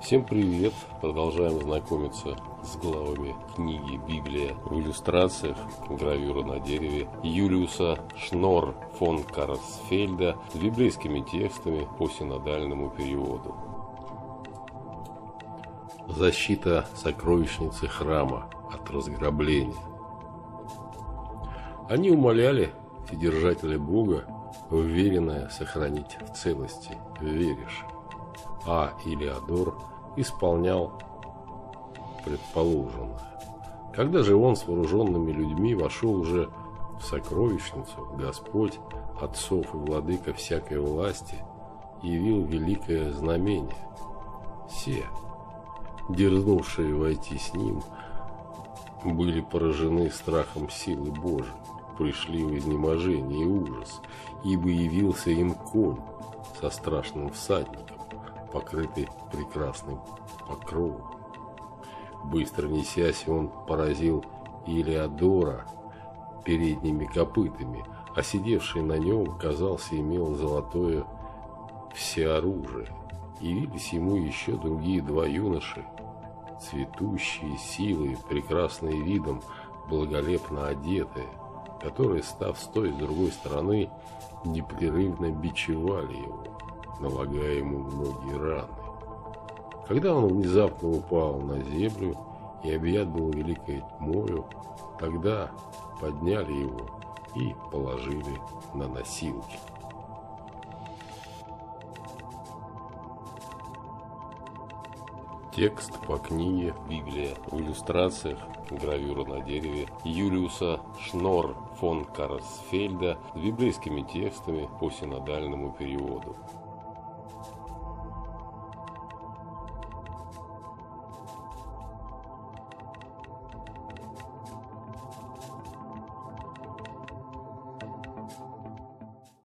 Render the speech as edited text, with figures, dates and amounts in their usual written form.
Всем привет! Продолжаем знакомиться с главами книги «Библия» в иллюстрациях, гравюра на дереве Юлиуса Шнор фон Карсфельда с библейскими текстами по синодальному переводу. Защита сокровищницы храма от разграбления. Они умоляли Вседержателя Бога, уверенное сохранить в целости веришь. А Илиадор исполнял предположенное. Когда же он с вооруженными людьми вошел уже в сокровищницу, Господь, отцов и владыка всякой власти, явил великое знамение. Все, дерзнувшие войти с ним, были поражены страхом силы Божией, пришли в изнеможение и ужас, ибо явился им конь со страшным всадником, покрытый прекрасным покровом. Быстро несясь, он поразил Илиадора передними копытами, а сидевший на нем, казался, имел золотое всеоружие. Явились ему еще другие два юноши, цветущие силой, прекрасные видом, благолепно одетые, которые, став с той и с другой стороны, непрерывно бичевали его, налагая ему многие раны. Когда он внезапно упал на землю и объят был великой тьмою, тогда подняли его и положили на носилки. Текст по книге «Библия» в иллюстрациях, гравюра на дереве Юлиуса Шнор фон Карсфельда с библейскими текстами по синодальному переводу.